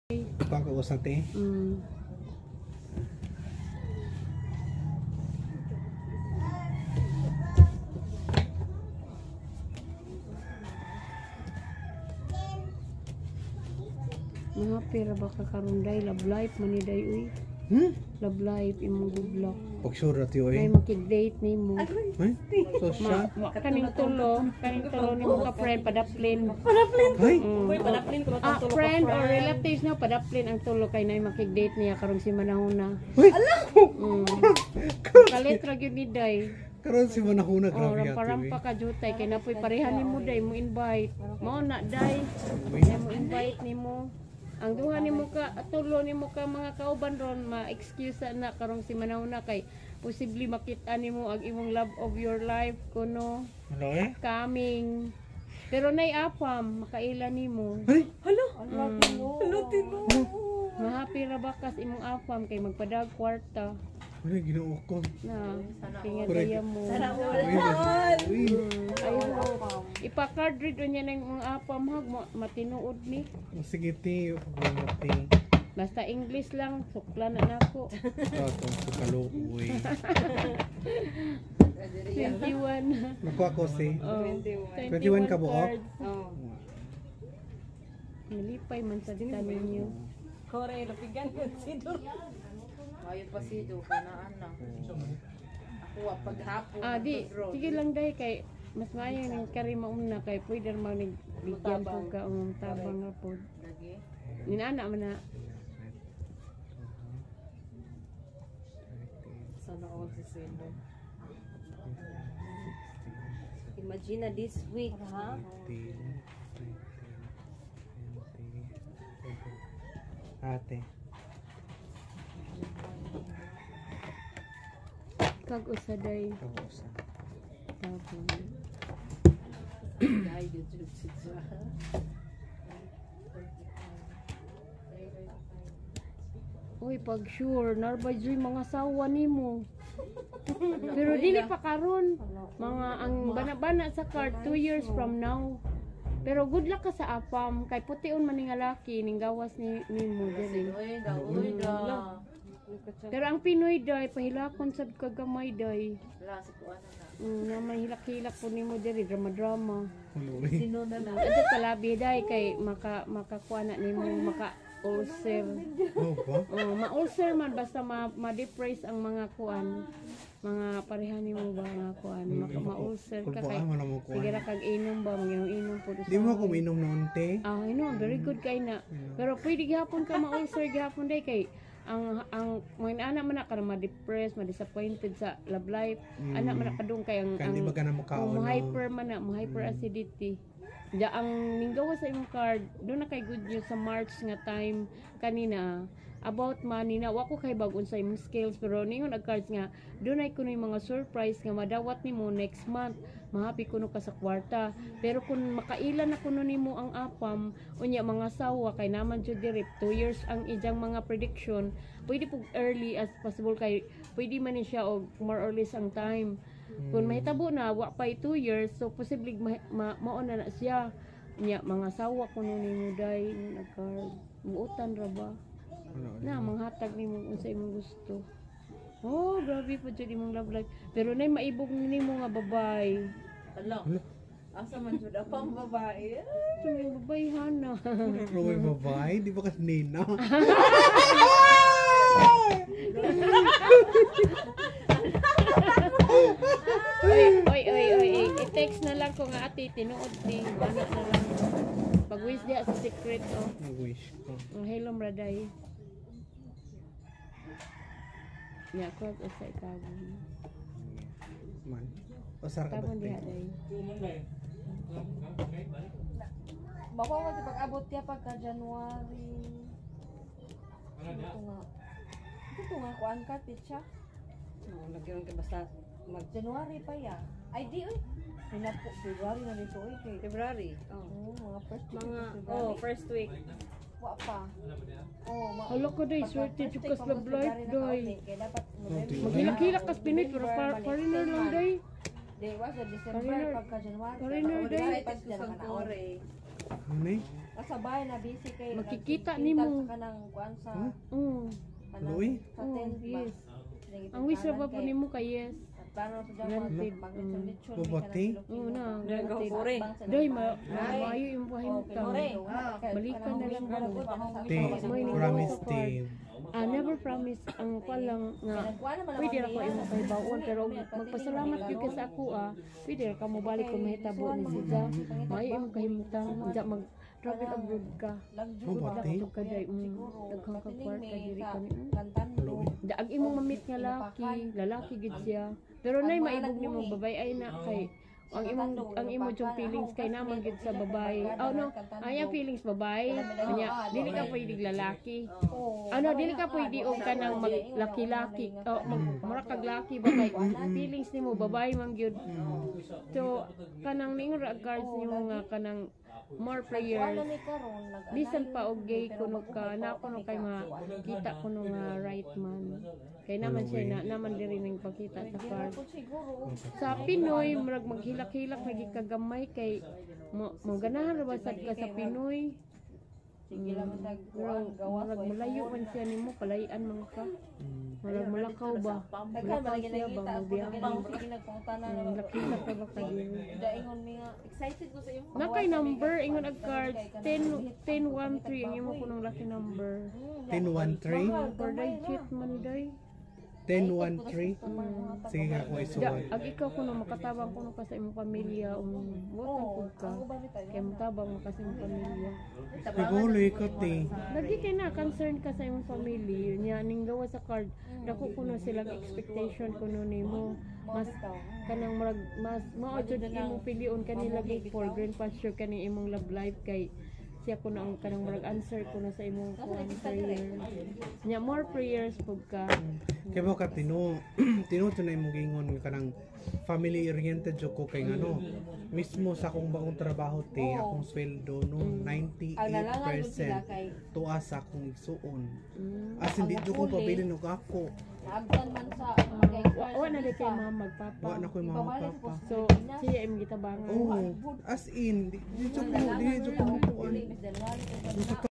Kuha ka usap eh. Mga pera ba ka karon day love life maniday uy. Love life imong gudlok. Pag sure natin May eh. makig-date nimo. Ay? So siya? Kaning tulo nimo ka friend padaplin. Ay? Padaplin ko Ah, friend or relatives na padaplin ang tulo kay nay makig-date niya karong si manahuna. Uy! Kalit ra gyud ni day. Karoon si Manahuna, Oh, grabe yata rampa ka jutay kay napoy parehan nimo day mo invite. Mao na day. eh. Kaya mo invite nimo. Ang duha nimo ka tulo nimo ka mga kauban ron ma-excuse na karong si manahuna kay posible makita nimo ang imong love of your life kuno Ano eh? coming. Pero nay apam makaila nimo. Ay? Hello, Tino. Mahapi ra bakas imong apam kay magpadag kwarta Ano ginoo ko? na kinga Correct. daya mo. Uy! Ay ipa-card read niya ng mga apam hag matinuod ni. Sige ti, pagmamati. Basta English lang sukla na nako. Ito, sukalo. Uy. 21. Nakuha ko si. Oh, 21 ka buok? cards. Nalipay man sa dita ninyo. Kore, lapigan ko si Dur. Ayun pa si Do, kanaan na. Ako paghapon. Di, sige lang dahil kay mas maayo ng karima umna kay pwede naman nagbigyan po ka ang tabang nga po. Lagi. Ninana man na. Sana all si Sino. Imagine na this week, ha? 20, Ate. Kag usaday Kabusa. tabang. Dahil dito siya. Uy, pag sure, narbadyoy mga sawa nimo. Pero dili pa karon. Mga ang bana-bana sa card 2 years from now. Pero good luck ka sa apam kay putiun man ning laki ning gawas ni nimo diri. Uy, da. Pero ang Pinoy day pahilakon sad ka gamay day. Wala, si Kuana na. Na may hilak-hilak po nimo diri drama-drama. Uy. Sino na na? Adto kalabi day kay makakuha na nimo maka ulcer. Oh, ba? Ma-ulcer man basta ma-depress ang mga kuan. Mga parehan nimo ba nga kuan ma-ulcer ka kay Kulpaan mo naman ko. sige ra kag inom ba inom po Di mo ako minom noon, te. inom very good kay na. Pero pwede gihapon ka ma-ulcer gihapon day kay ang mga anak man na ma-depress, ma-disappointed sa love life. Anak man na kadung kay ang Kandi ba ka na makaon? hyper man na, hyper acidity. Ja ang minggawa sa imong card, do na kay good news sa March nga time kanina about money na wako kay bag-on sa imong skills pero ningon ang cards nga dunay kuno yung mga surprise nga madawat nimo next month mahapi kuno ka sa kwarta pero kung makailan na kuno nimo ang apam unya mga sawa kay naman jud diri 2 years ang ijang mga prediction pwede pug early as possible kay pwede man ni siya og more or less ang time kung mahitabo na wa pa 2 years so posible mauna na siya nya mga sawa kuno nimo day nagcard buutan ra ba na manghatag nimo unsa imong gusto. Oh, grabe po jud imong love life. Pero nay maibog nimo nga babay. Hala. Asa man jud apang babae. Tuming babay hana. Roy babae, di ba kasi nina? Oy. I-text na lang ko nga ate tinuod ni bana na lang. Pag-wish dia sa secret oh. Nag-wish ko. Hello mraday. Nya ko sa itago. Man. Pasar ka ba? Tabon diha day. Baka mo si pag-abot niya pagka January. Ito nga kuan ka, pitcha. Nagkaroon ka basta January pa ya. Ay di oy. Hina po February na dito oy kay. February. Mga first Mga, February. first week. Wa pa. Hala ko day swerte jud kas love life day. Kaya dapat November. Maghilak-hilak kas Pinoy pero foreigner lang day. Day was December Foreigner. pagka January. Foreigner day. Pas dyan ka na. Ano eh? Asa bahay na busy kay Makikita nagkikita nimo. sa kanang kuan sa Huh? kanang Luoy? sa tent ba. Yes. Ang wish ra ba po nimo kay yes. Plano pa dyan Granted. mag-lechon Bubati? Oo na, Granted. granted. Day maayo yung pahimutang. Balikan na lang ko. Te, promise te. Never promise ang ko lang nga pwede ra ko imo kay bawon pero magpasalamat gyud ka sa ako pwede ra ka mo balik kung mahitabo ni siya. Maayo imo kahimutang unja mag travel abroad ka. Bubati? Dagdag ka day daghang ka kwarta diri ka ni. Luoy. Ang imong mamit nga lalaki gid siya. Pero nay maibog nimo babay ay na kay ang imo yung feelings kay naman gid sa babae. Oh no, ang feelings babae. Kanya dili ka pwede lalaki. Dili ka pwede og kanang maglaki-laki. Mura kag laki ba kay feelings nimo babae man gyud. So kanang ning regards nimo nga kanang more players. Bisan pa og gay kuno ka na kuno kay makita kuno nga right man. Kay naman siya naman diri ning pakita sa card. Sa Pinoy murag maghilak-hilak lagi kagamay kay mo ganahan ra ba sad ka sa Pinoy. Sige lang Murag malayo man siya nimo palayan man ka. Murag mulakaw ba? Daghan ba lagi Siya ba nakita magbiyahe? sige nagpangutana na Lakita ka ba ka diri? daingon mi nga Excited ko sa iyo. Nakay number ingon ag cards 1013 ang imo kunong lucky number. 1013? For digit man day. 1013? Sige nga ko isuway. Ag ikaw kuno makatabang kuno ka sa imong pamilya butan pud ka. Kay matabang mo ka sa imong pamilya. Siguro ikot te. Lagi kay na concern ka sa imong family nya ning gawa sa card. Dako kuno silang expectation kuno nimo. Mas kanang murag mas mao jud imong pilion kanila gay for green pasture kani imong love life kay siya kuno ang kanang murag answer kuno sa imong prayer. Nya more prayers pud ka. Kaya mo ka tino to na imong gingon nga kanang family oriented jud ko kay ngano. Mismo sa akong bagong trabaho te, akong sweldo no 98% tuwa sa akong igsuon. As hindi jud ko pabilin og ako. naagdan man sa Wa na di kay mama magpapa. Wa na ko'y mama papa. So siya imong gitabangan. Oh, as in, di jud ko kuan.